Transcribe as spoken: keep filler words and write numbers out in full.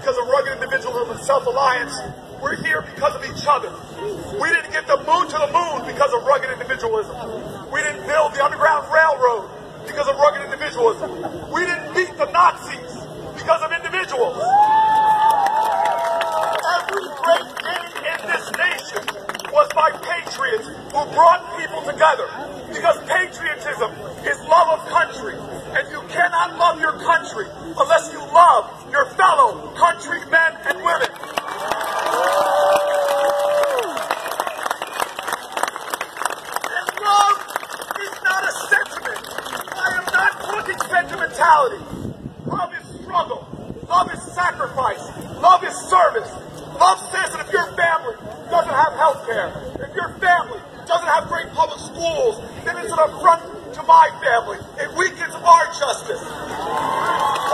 because of rugged individualism and self-reliance. We're here because of each other. We didn't get the moon to the moon because of rugged individualism. We didn't build the Underground Railroad because of rugged individualism. We didn't beat the Nazis because of individuals. Every great game in this nation was by patriots who brought people together. Because patriotism is love of country. And you cannot love your country unless you love your fellow countrymen and women. And love is not a sentiment. I am not talking sentimentality. Love is struggle. Love is sacrifice. Love is service. Love says that if your family doesn't have health care, if your family doesn't have great public schools, then it's an affront to my family. It weakens our justice.